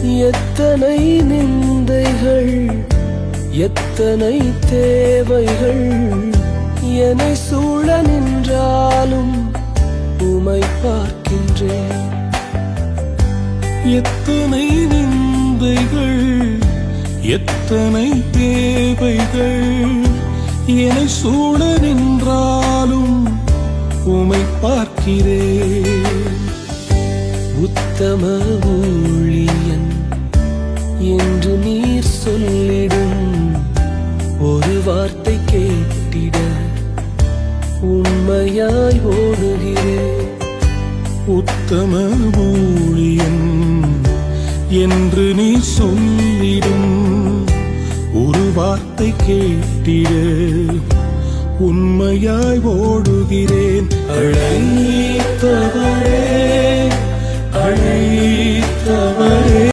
எத்தனை நிந்தைகள் எத்தனை தேவைகள் என்னை சூழ நின்றாலும் உமை பார்க்கின்றேன். எத்தனை நிந்தைகள் எத்தனை தேவைகள் என்னை சூழ நின்றாலும் உமை பார்க்கிறேன். உத்தம ஊழியன் என்று நீர் சொல்லிடும் ஒரு வார்த்தை கேட்டிட உண்மையாய் ஓடுகிறேன். உத்தம ஊழியன் என்று நீ சொல்லிடும் ஒரு வார்த்தை கேட்டிட உண்மையாய் ஓடுகிறேன். அழைத்தவரே அழைத்தவரே